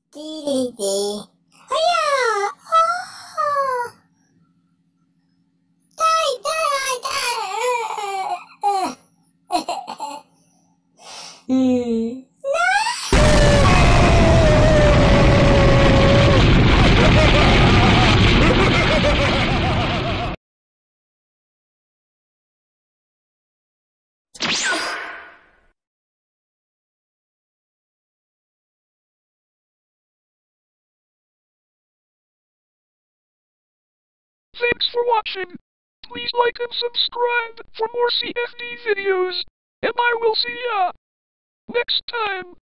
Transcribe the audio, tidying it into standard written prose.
jdgaming. Hiya! Oh! Die! Thanks for watching. Please like and subscribe for more CFD videos, and I will see ya next time.